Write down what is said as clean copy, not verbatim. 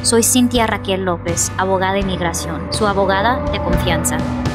Soy Cintia Raquel López, abogada de inmigración, su abogada de confianza.